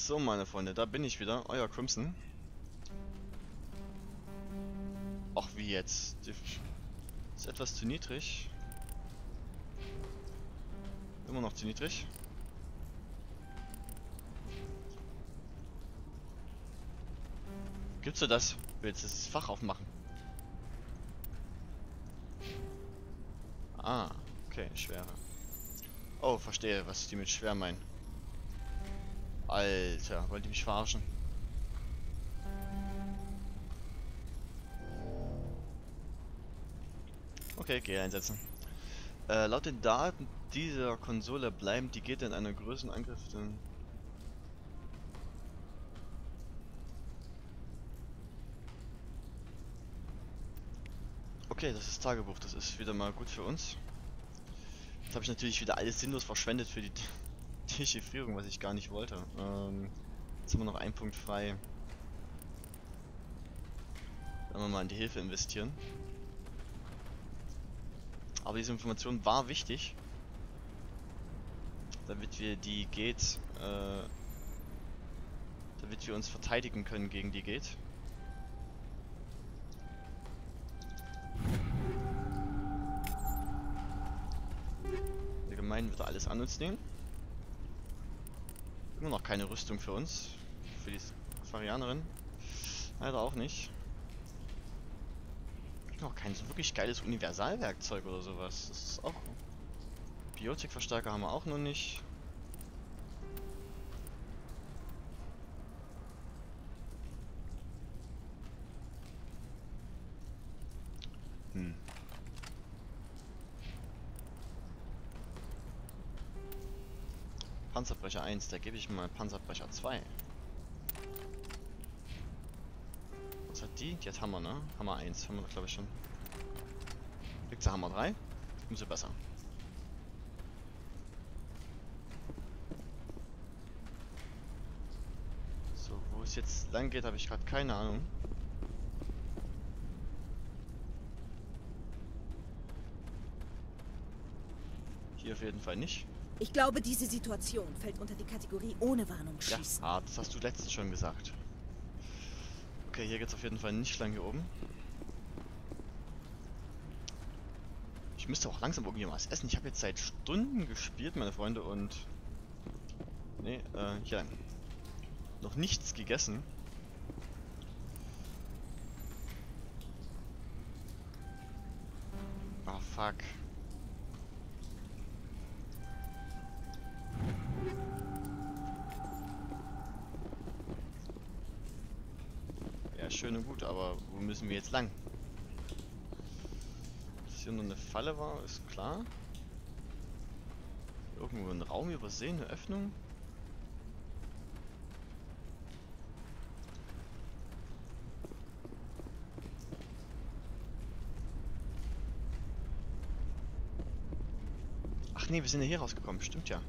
So, meine Freunde, da bin ich wieder, euer Crimson. Ach, wie jetzt? Ist etwas zu niedrig. Immer noch zu niedrig. Gibt's so das? Ich will jetzt das Fach aufmachen. Ah, okay, schwere. Oh, verstehe, was die mit schwer meinen. Alter, wollt ihr mich verarschen? Okay, G einsetzen. Laut den Daten dieser Konsole bleiben die Gegner in einer größeren Angriff. Okay, das ist Tagebuch, das ist wieder mal gut für uns. Jetzt habe ich natürlich wieder alles sinnlos verschwendet für die Dechiffrierung, was ich gar nicht wollte. Jetzt haben wir noch einen Punkt frei. Werden wir mal in die Hilfe investieren. Aber diese Information war wichtig, damit wir die Gate, damit wir uns verteidigen können gegen die Gate. Der Gemein wird alles an uns nehmen. Immer noch keine Rüstung für uns, für die Aquarianerin. Leider auch nicht. Noch kein so wirklich geiles Universalwerkzeug oder sowas. Das ist auch. Biotikverstärker haben wir auch noch nicht. Panzerbrecher 1, da gebe ich mal Panzerbrecher 2. Was hat die? Die hat Hammer, ne? Hammer 1, haben wir glaube ich schon. Kriegt sie Hammer 3? Umso besser. So, wo es jetzt lang geht, habe ich gerade keine Ahnung. Hier auf jeden Fall nicht. Ich glaube, diese Situation fällt unter die Kategorie ohne Warnung schießen. Ja, das hast du letztens schon gesagt. Okay, hier geht's auf jeden Fall nicht lang hier oben. Ich müsste auch langsam irgendwie was essen. Ich habe jetzt seit Stunden gespielt, meine Freunde, und... Nee, hier lang. Noch nichts gegessen. Ah, fuck. Ja, schön und gut, aber wo müssen wir jetzt lang? Dass hier nur eine Falle war, ist klar. Irgendwo ein Raum übersehen, eine Öffnung. Ach nee, wir sind ja hier rausgekommen, stimmt ja.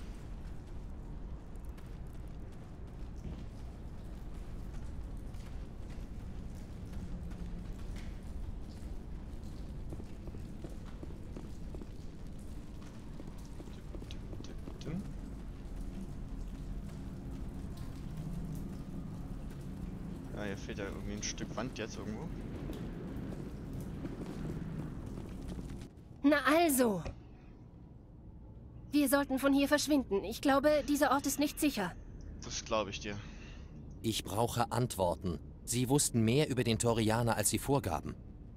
Ja, hier fehlt ja irgendwie ein Stück Wand jetzt irgendwo. Na also. Wir sollten von hier verschwinden. Ich glaube, dieser Ort ist nicht sicher. Das glaube ich dir. Ich brauche Antworten. Sie wussten mehr über den Torianer, als sie vorgaben.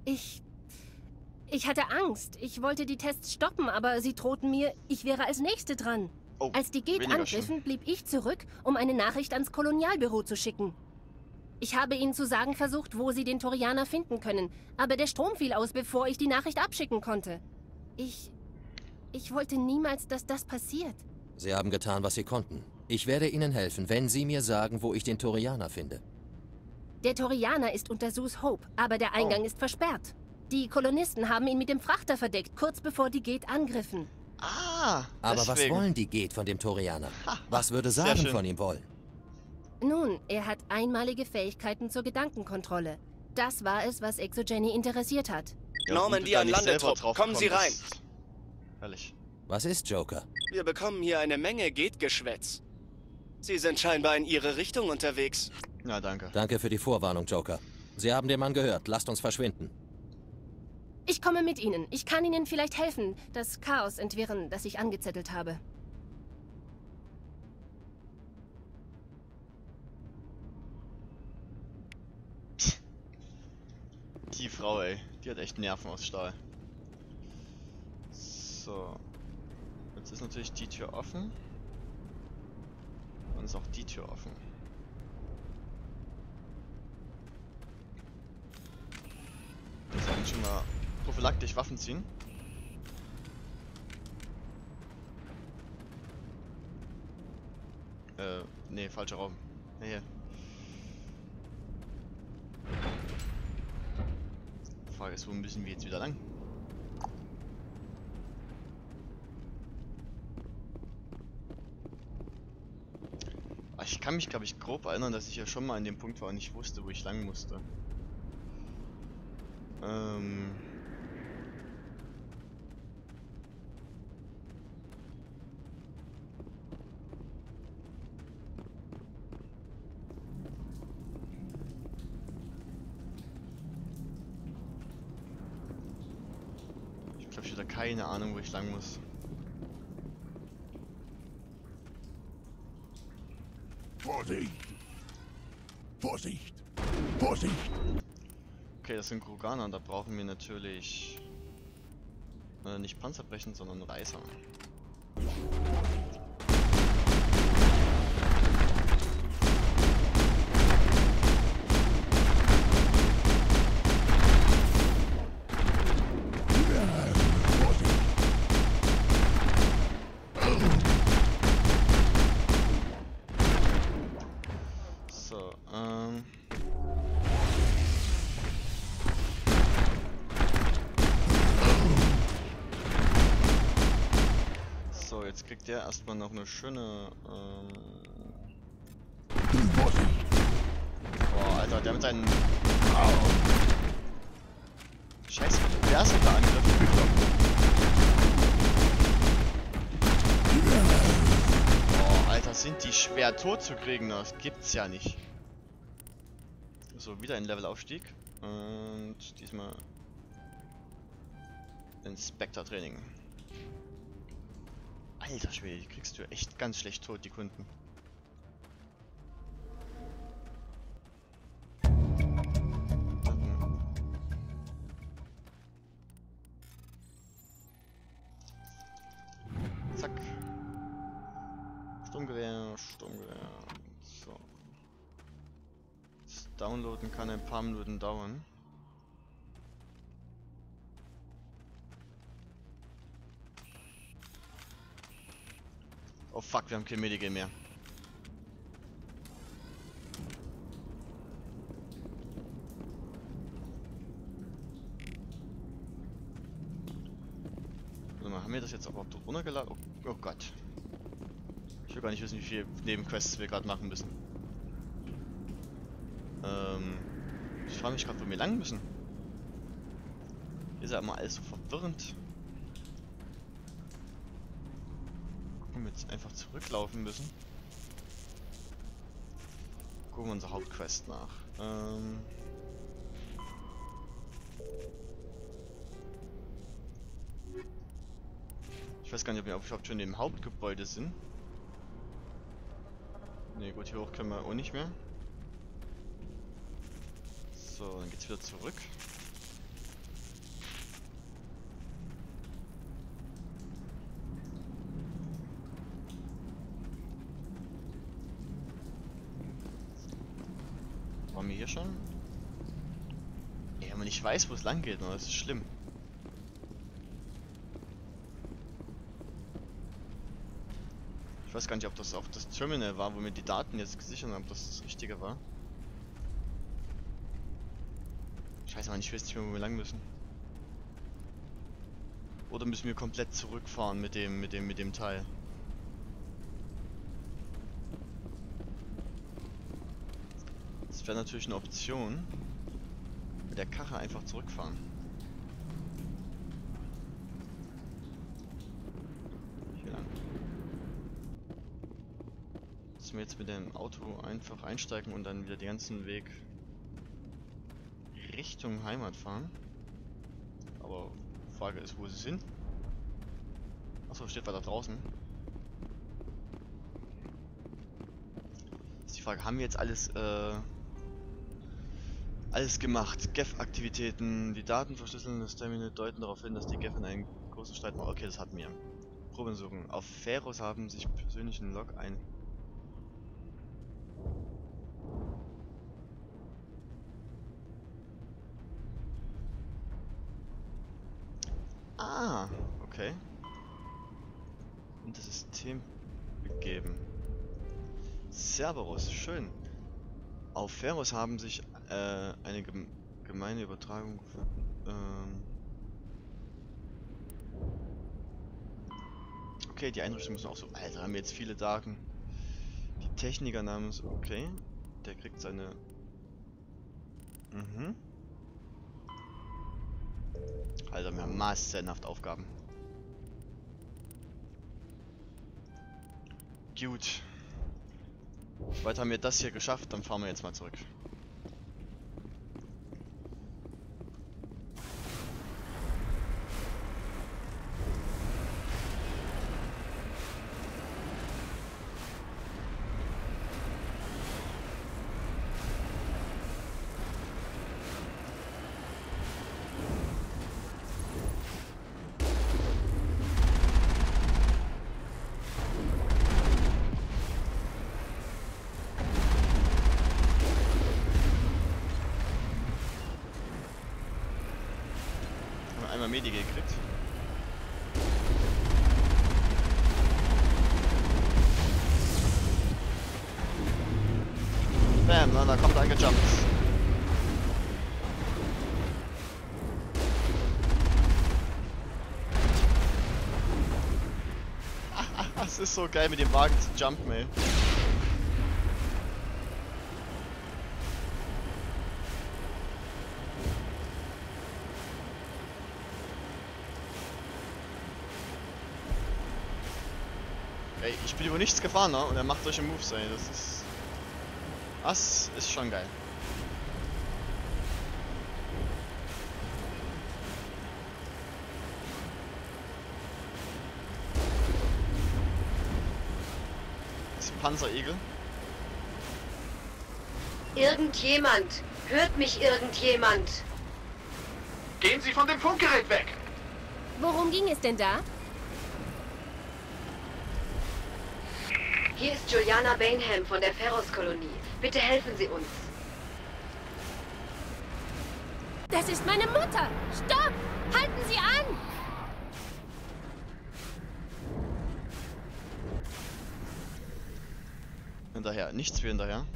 Ich hatte Angst. Ich wollte die Tests stoppen, aber sie drohten mir, ich wäre als Nächste dran. Oh, Als die Gate angriffen, blieb ich zurück, um eine Nachricht ans Kolonialbüro zu schicken. Ich habe ihnen zu sagen versucht, wo sie den Torianer finden können, aber der Strom fiel aus, bevor ich die Nachricht abschicken konnte. Ich wollte niemals, dass das passiert. Sie haben getan, was sie konnten. Ich werde Ihnen helfen, wenn Sie mir sagen, wo ich den Torianer finde. Der Torianer ist unter Zeus Hope, aber der Eingang ist versperrt. Die Kolonisten haben ihn mit dem Frachter verdeckt, kurz bevor die Gate angriffen. Ah, Aber deswegen. was wollen die Gate von dem Torianer? Was würde Sagen von ihm wollen? Nun, er hat einmalige Fähigkeiten zur Gedankenkontrolle. Das war es, was Exogeny interessiert hat. Ja, Normandy an Landetrupp, kommen Sie rein. Herrlich. Was ist Joker? Wir bekommen hier eine Menge Geht-Geschwätz. Sie sind scheinbar in Ihre Richtung unterwegs. Ja, danke. Danke für die Vorwarnung, Joker. Sie haben den Mann gehört. Lasst uns verschwinden. Ich komme mit Ihnen. Ich kann Ihnen vielleicht helfen, das Chaos entwirren, das ich angezettelt habe. Die Frau, ey. Die hat echt Nerven aus Stahl. So. Jetzt ist natürlich die Tür offen. Und ist auch die Tür offen. Wir sollten schon mal prophylaktisch Waffen ziehen. Nee, falscher Raum. Ja, hier. Die Frage ist, wo müssen wir jetzt wieder lang? Ich kann mich, glaube ich, grob erinnern, dass ich ja schon mal an dem Punkt war und nicht wusste, wo ich lang musste. Ich habe wieder keine Ahnung, wo ich lang muss. Vorsicht! Vorsicht! Vorsicht! Okay, das sind Kroganer, da brauchen wir natürlich nicht Panzerbrechen, sondern Reißer. So, so, jetzt kriegt der erstmal noch eine schöne, boah, Alter, der mit seinen Scheiß Berserker-Angriff. Boah, Alter, sind die schwer tot zu kriegen, das gibt's ja nicht. So, wieder ein Levelaufstieg. Und diesmal Inspektor-Training. Alter Schwede, die kriegst du echt ganz schlecht tot, die Kunden. Zack. Sturmgewehr, Sturmgewehr. So. Das Downloaden kann ein paar Minuten dauern. Oh fuck, wir haben kein Medikit mehr. Warte mal, haben wir das jetzt auch dort runtergeladen? Oh Gott. Ich will gar nicht wissen, wie viele Nebenquests wir gerade machen müssen. Ich frage mich gerade, wo wir lang müssen. Hier ist ja immer alles so verwirrend. Gucken wir jetzt einfach zurücklaufen müssen. Gucken wir unsere Hauptquest nach. Ich weiß gar nicht, ob wir überhaupt schon im Hauptgebäude sind. Ne, gut, hier hoch können wir auch nicht mehr. So, dann geht's wieder zurück. Waren wir hier schon? Ja, wenn man nicht weiß, wo es lang geht, das ist schlimm. Ich weiß gar nicht, ob das auch das Terminal war, wo wir die Daten jetzt gesichert haben, ob das das Richtige war. Scheiße, Mann, ich weiß nicht mehr, wo wir lang müssen. Oder müssen wir komplett zurückfahren mit dem Teil? Das wäre natürlich eine Option. Mit der Karre einfach zurückfahren. Hier lang. dass wir jetzt mit dem Auto einfach einsteigen und dann wieder den ganzen Weg Richtung Heimat fahren. Aber Frage ist, wo sie sind. Achso, steht weiter draußen. Ist die Frage, haben wir jetzt alles gemacht? Gef-Aktivitäten, die Daten verschlüsseln, das Terminal deuten darauf hin, dass die Gef in einen großen Streit machen. Okay, das hatten wir. Probensuchen. Auf Feros haben sich persönlichen Log ein. Ah, okay. Und das System begeben. Cerberus, schön. Auf Feros haben sich eine gemeine Übertragung okay, die Einrichtungen müssen auch so. Alter, haben wir jetzt viele Daten. Die Techniker namens. Okay. Der kriegt seine. Alter, wir haben massenhaft Aufgaben. Gut. Weit haben wir das hier geschafft, dann fahren wir jetzt mal zurück. Einmal Medi gekriegt. Bam, na, da kommt angejumpt. Es ist so geil mit dem Wagen zu jumpen, ey. Ey, ich bin über nichts gefahren, ne? Und er macht solche Moves, ey. Das ist schon geil. Das ist ein Panzerigel. Irgendjemand! Hört mich irgendjemand! Gehen Sie von dem Funkgerät weg! Worum ging es denn da? Hier ist Juliana Bainham von der Feros-Kolonie. Bitte helfen Sie uns. Das ist meine Mutter! Stopp! Halten Sie an! Hinterher, nichts wie hinterher.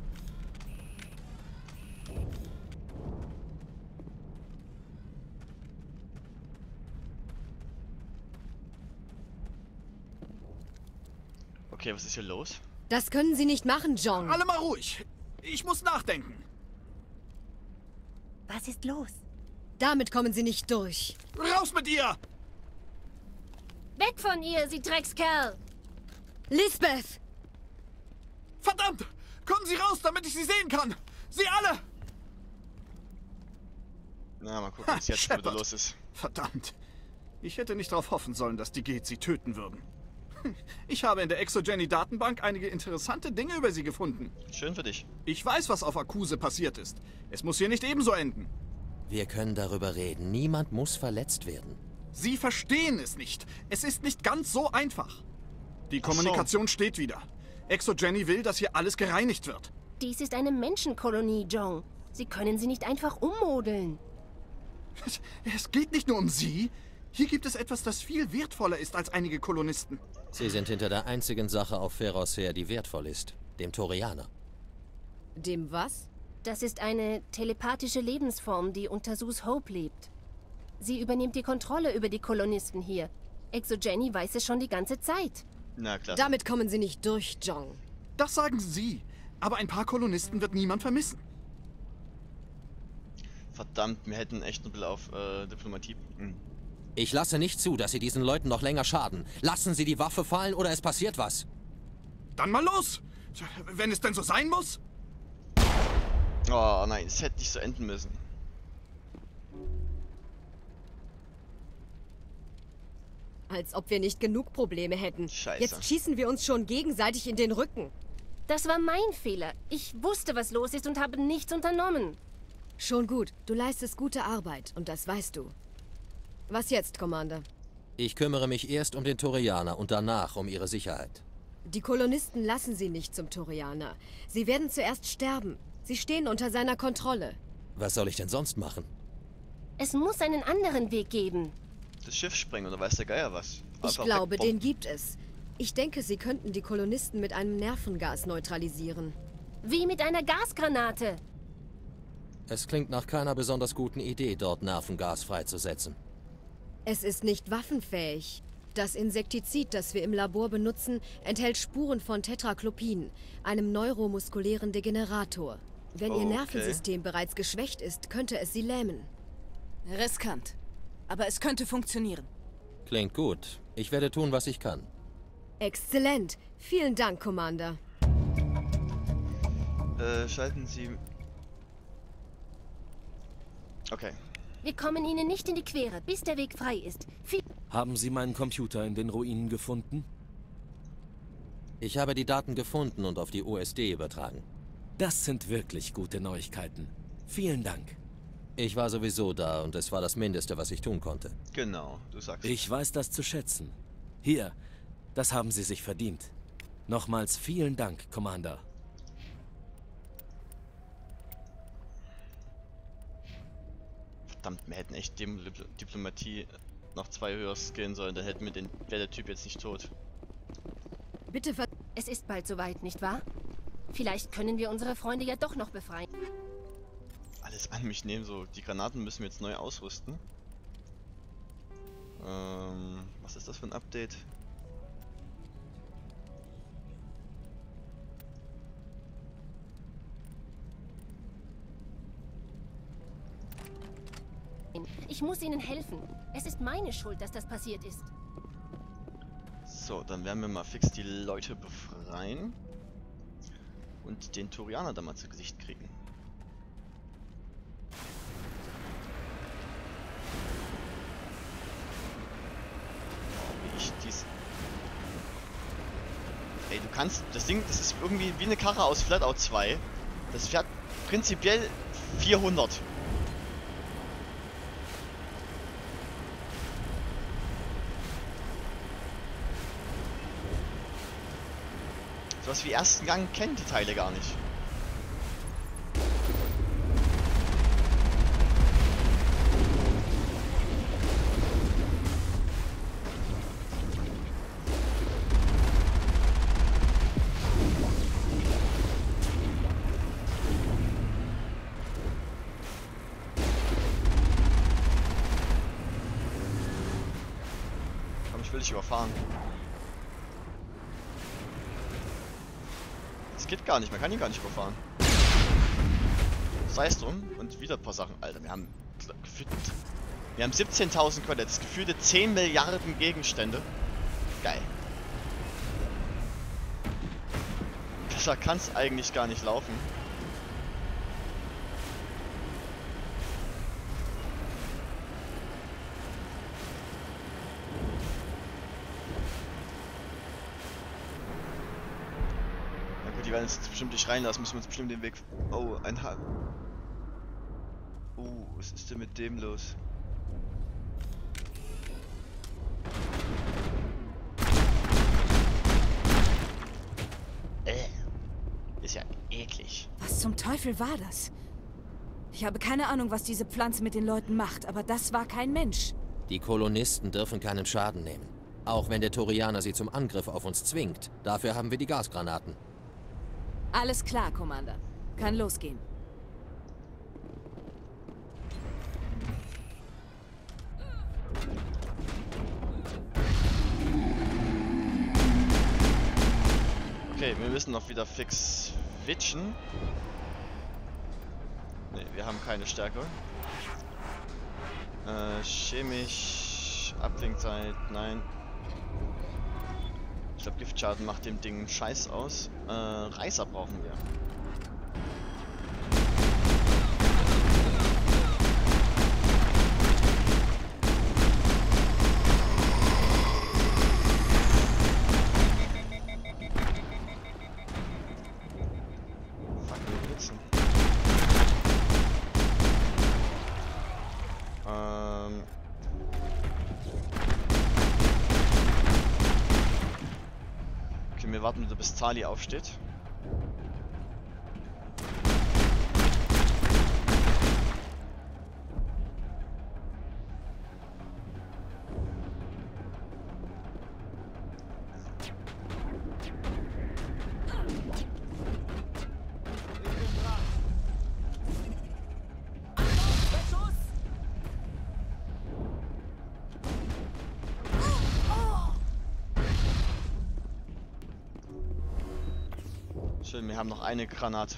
Okay, was ist hier los? Das können Sie nicht machen, John. Alle mal ruhig. Ich muss nachdenken. Was ist los? Damit kommen Sie nicht durch. Raus mit ihr! Weg von ihr, Sie Dreckskerl! Lisbeth! Verdammt! Kommen Sie raus, damit ich Sie sehen kann! Sie alle! Na, mal gucken, was jetzt schon wieder los ist. Verdammt. Ich hätte nicht darauf hoffen sollen, dass die Gates sie töten würden. Ich habe in der ExoGeni-Datenbank einige interessante Dinge über sie gefunden. Schön für dich. Ich weiß, was auf Akuse passiert ist. Es muss hier nicht ebenso enden. Wir können darüber reden. Niemand muss verletzt werden. Sie verstehen es nicht. Es ist nicht ganz so einfach. Die Kommunikation steht wieder. ExoGeni will, dass hier alles gereinigt wird. Dies ist eine Menschenkolonie, John. Sie können sie nicht einfach ummodeln. Es geht nicht nur um Sie. Hier gibt es etwas, das viel wertvoller ist als einige Kolonisten. Sie sind hinter der einzigen Sache auf Feros her, die wertvoll ist. Dem Torianer. Dem was? Das ist eine telepathische Lebensform, die unter Sus Hope lebt. Sie übernimmt die Kontrolle über die Kolonisten hier. ExoGeni weiß es schon die ganze Zeit. Na klar. Damit kommen Sie nicht durch, John. Das sagen Sie. Aber ein paar Kolonisten wird niemand vermissen. Verdammt, wir hätten echt ein bisschen auf Diplomatie. Ich lasse nicht zu, dass Sie diesen Leuten noch länger schaden. Lassen Sie die Waffe fallen oder es passiert was. Dann mal los! Tja, wenn es denn so sein muss? Oh nein, es hätte nicht so enden müssen. Als ob wir nicht genug Probleme hätten. Scheiße. Jetzt schießen wir uns schon gegenseitig in den Rücken. Das war mein Fehler. Ich wusste, was los ist und habe nichts unternommen. Schon gut. Du leistest gute Arbeit und das weißt du. Was jetzt, Commander? Ich kümmere mich erst um den Turianer und danach um ihre Sicherheit. Die Kolonisten lassen sie nicht zum Turianer. Sie werden zuerst sterben. Sie stehen unter seiner Kontrolle. Was soll ich denn sonst machen? Es muss einen anderen Weg geben. Das Schiff sprengen oder weiß der Geier was? Ich Einfach glaube, wegbomben. den gibt es. Ich denke, sie könnten die Kolonisten mit einem Nervengas neutralisieren. Wie mit einer Gasgranate. Es klingt nach keiner besonders guten Idee, dort Nervengas freizusetzen. Es ist nicht waffenfähig. Das Insektizid, das wir im Labor benutzen, enthält Spuren von Tetraklopin, einem neuromuskulären Degenerator. Wenn ihr Okay. Nervensystem bereits geschwächt ist, könnte es sie lähmen. Riskant. Aber es könnte funktionieren. Klingt gut. Ich werde tun, was ich kann. Exzellent. Vielen Dank, Commander. Schalten Sie... Okay. Wir kommen ihnen nicht in die Quere, bis der Weg frei ist. Haben Sie meinen Computer in den Ruinen gefunden? Ich habe die Daten gefunden und auf die USD übertragen. Das sind wirklich gute Neuigkeiten. Vielen Dank. Ich war sowieso da und es war das Mindeste, was ich tun konnte. Genau, du sagst. Ich weiß das zu schätzen. Hier, das haben Sie sich verdient. Nochmals vielen Dank, Commander. Verdammt, wir hätten echt Diplomatie noch 2 höher skillen sollen, dann hätten wir den... wäre der Typ jetzt nicht tot. Bitte Es ist bald soweit, nicht wahr? Vielleicht können wir unsere Freunde ja doch noch befreien. Alles an mich nehmen, so. Die Granaten müssen wir jetzt neu ausrüsten. Was ist das für ein Update? Ich muss ihnen helfen. Es ist meine Schuld, dass das passiert ist. So, dann werden wir mal fix die Leute befreien. Und den Turianer da mal zu Gesicht kriegen. Wie ich dies... Ey, du kannst... Das Ding, das ist irgendwie wie eine Karre aus Flatout 2. Das fährt prinzipiell 400. Was wie ersten Gang kennen die Teile gar nicht. Komm, ich will dich überfahren. Das geht gar nicht, man kann ihn gar nicht überfahren. Sei es drum und wieder ein paar Sachen. Alter, wir haben 17.000 Credits, gefühlte 10 Milliarden Gegenstände. Geil. Besser kann es eigentlich gar nicht laufen. Die werden uns bestimmt nicht reinlassen, müssen wir uns bestimmt den Weg... Oh, ein Haar. Was ist denn mit dem los? Ist ja eklig. Was zum Teufel war das? Ich habe keine Ahnung, was diese Pflanze mit den Leuten macht, aber das war kein Mensch. Die Kolonisten dürfen keinen Schaden nehmen. Auch wenn der Turianer sie zum Angriff auf uns zwingt. Dafür haben wir die Gasgranaten. Alles klar, Commander. Kann losgehen. Okay, wir müssen noch wieder fix switchen. Ne, wir haben keine Stärke. Chemisch, Abklingzeit, nein. Ich glaube, Giftschaden macht dem Ding einen Scheiß aus. Reißer brauchen wir. Wir warten, bis Tali aufsteht. Schön, wir haben noch eine Granate.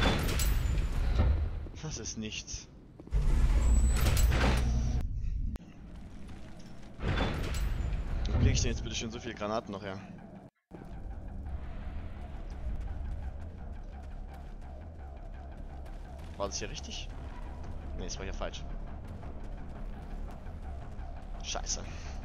Das ist nichts. Wo kriege ich denn jetzt bitte schön so viele Granaten noch her? War das hier richtig? Ne, das war hier falsch. Scheiße.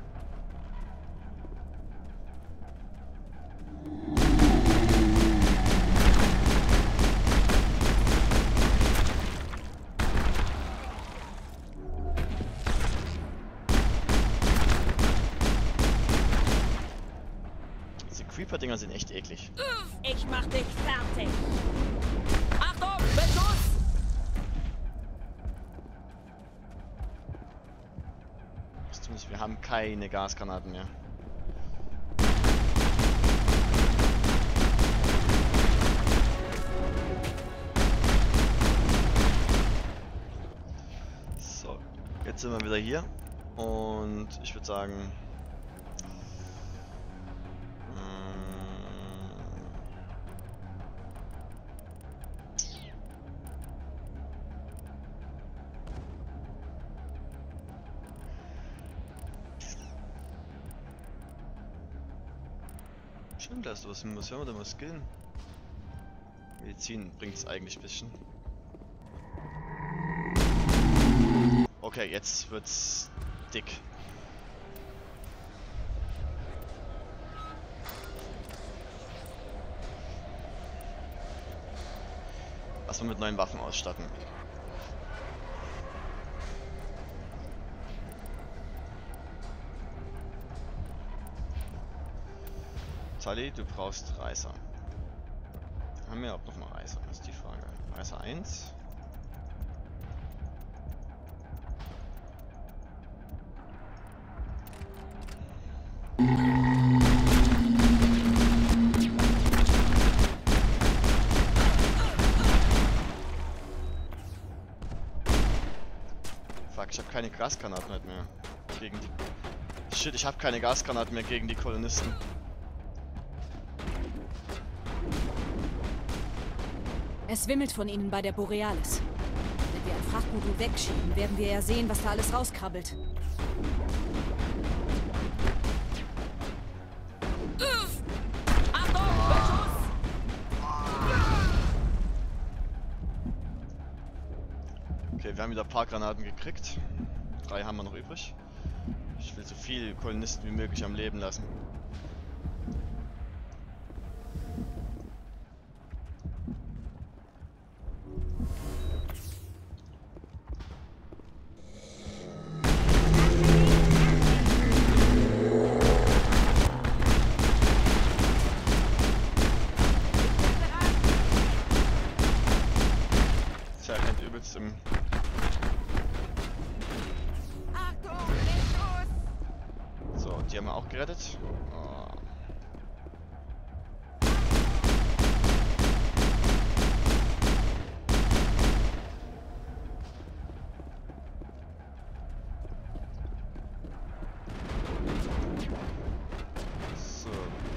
Creeper-Dinger sind echt eklig. Ich mach dich fertig. Achtung, Beschuss! Wir haben keine Gasgranaten mehr. So, jetzt sind wir wieder hier. Und ich würde sagen... Stimmt, da ist was. Was hören wir denn mal skillen? Medizin bringt es eigentlich ein bisschen. Okay, jetzt wird's dick. Lass mal mit neuen Waffen ausstatten. Tali, du brauchst Reißer. Haben wir auch noch mal Reißer? Das ist die Frage. Reißer 1. Fuck, ich habe keine Gasgranaten mehr gegen die... Shit, ich habe keine Gasgranaten mehr gegen die Kolonisten. Es wimmelt von ihnen bei der Borealis. Wenn wir ein Frachtmodul wegschieben, werden wir ja sehen, was da alles rauskrabbelt. Achtung, Beschuss! Okay, wir haben wieder ein paar Granaten gekriegt. 3 haben wir noch übrig. Ich will so viele Kolonisten wie möglich am Leben lassen. Im so, die haben wir auch gerettet. Oh. So.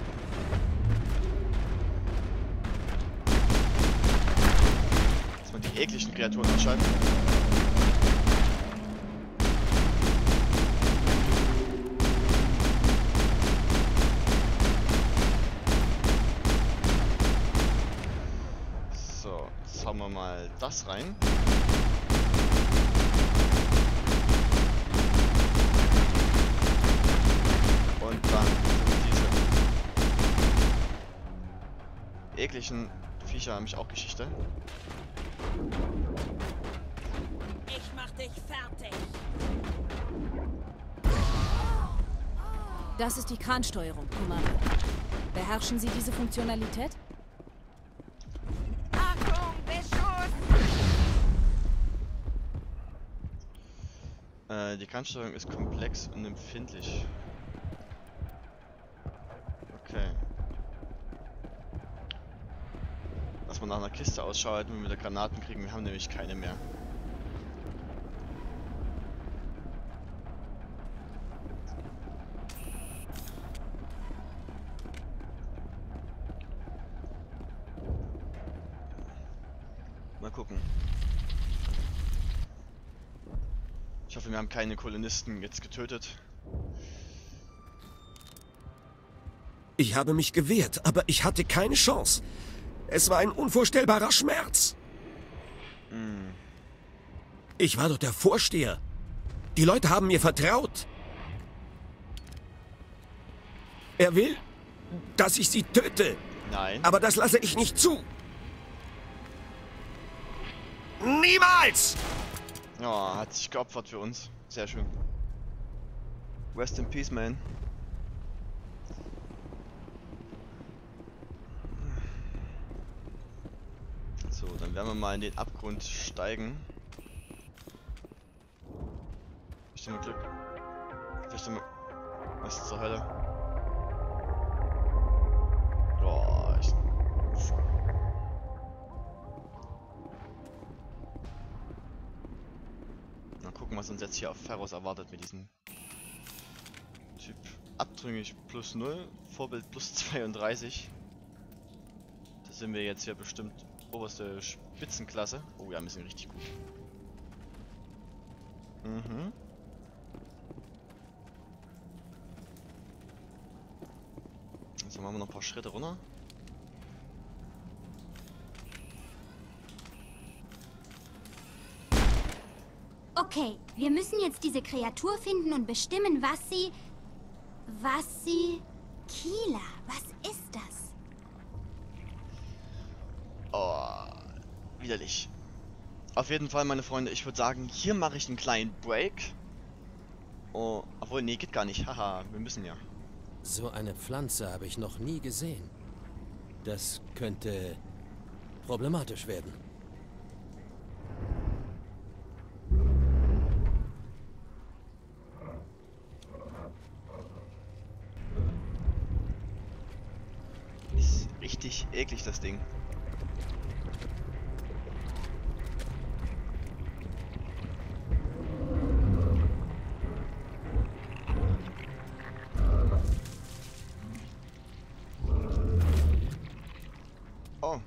Jetzt mal die ekligen Kreaturen ausschalten. So, jetzt hauen wir mal das rein. Und dann diese ekligen Viecher haben mich auch Geschichte. Ich mach dich fertig. Das ist die Kransteuerung, Commander. Beherrschen Sie diese Funktionalität? Achtung, Beschuss! Die Kransteuerung ist komplex und empfindlich. Okay. Lass mal nach einer Kiste Ausschau halten, wenn wir wieder Granaten kriegen. Wir haben nämlich keine mehr. Mal gucken. Ich hoffe, wir haben keine Kolonisten jetzt getötet. Ich habe mich gewehrt, aber ich hatte keine Chance. Es war ein unvorstellbarer Schmerz. Ich war doch der Vorsteher. Die Leute haben mir vertraut. Er will, dass ich sie töte. Nein. Aber das lasse ich nicht zu. Niemals! Oh, hat sich geopfert für uns. Sehr schön. Rest in peace, man. So, dann werden wir mal in den Abgrund steigen. Ich habe Glück. Vielleicht haben wir... Was zur Hölle? Boah, ich... Mal gucken, was uns jetzt hier auf Ferros erwartet mit diesem Typ. Abtrüngig plus 0, Vorbild plus 32. Da sind wir jetzt hier bestimmt oberste Spitzenklasse. Oh ja, wir sind richtig gut. Mhm. So, machen wir noch ein paar Schritte runter. Okay, wir müssen jetzt diese Kreatur finden und bestimmen, was sie... Kila, was ist das? Oh, widerlich. Auf jeden Fall, meine Freunde, ich würde sagen, hier mache ich einen kleinen Break. Oh, obwohl, nee, geht gar nicht. Haha, wir müssen ja. So eine Pflanze habe ich noch nie gesehen. Das könnte problematisch werden. Ist richtig eklig, das Ding. Oh.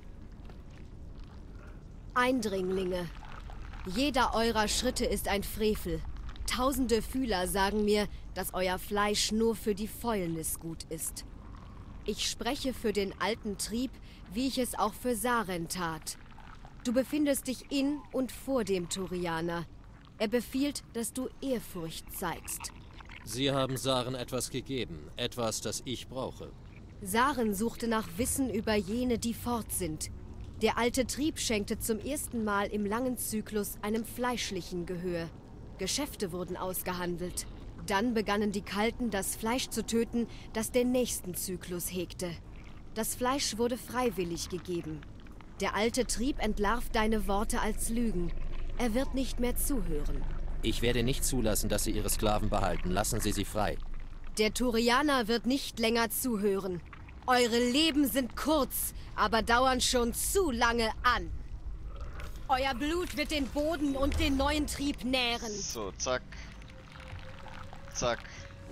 Eindringlinge. Jeder eurer Schritte ist ein Frevel. Tausende Fühler sagen mir, dass euer Fleisch nur für die Fäulnis gut ist. Ich spreche für den alten Trieb, wie ich es auch für Saren tat. Du befindest dich in und vor dem Turianer. Er befiehlt, dass du Ehrfurcht zeigst. Sie haben Saren etwas gegeben, etwas, das ich brauche. Saren suchte nach Wissen über jene, die fort sind. Der alte Trieb schenkte zum ersten Mal im langen Zyklus einem fleischlichen Gehör. Geschäfte wurden ausgehandelt. Dann begannen die Kalten, das Fleisch zu töten, das den nächsten Zyklus hegte. Das Fleisch wurde freiwillig gegeben. Der alte Trieb entlarvt deine Worte als Lügen. Er wird nicht mehr zuhören. Ich werde nicht zulassen, dass Sie Ihre Sklaven behalten. Lassen Sie sie frei. Der Turianer wird nicht länger zuhören. Eure Leben sind kurz, aber dauern schon zu lange an. Euer Blut wird den Boden und den neuen Trieb nähren. So, zack. Zack.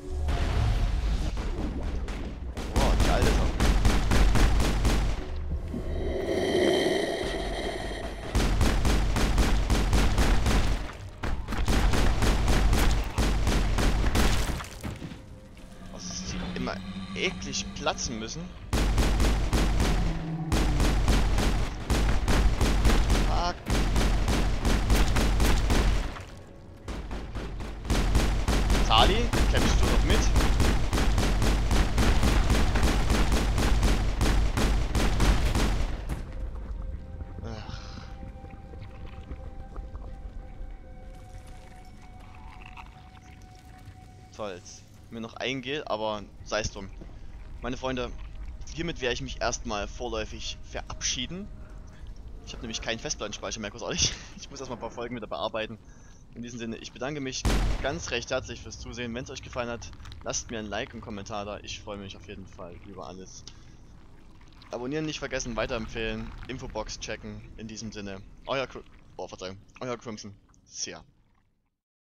Boah, die alte Sache. Was sie immer eklig platzen müssen. falls mir noch eingeht, aber sei es drum. Meine Freunde, hiermit werde ich mich erstmal vorläufig verabschieden. Ich habe nämlich keinen Festplattenspeicher mehr, großartig. Ich muss erstmal ein paar Folgen wieder bearbeiten. In diesem Sinne, ich bedanke mich ganz recht herzlich fürs Zusehen. Wenn es euch gefallen hat, lasst mir ein Like und einen Kommentar da. Ich freue mich auf jeden Fall über alles. Abonnieren nicht vergessen, weiterempfehlen, Infobox checken. In diesem Sinne, euer Crimson. Sia.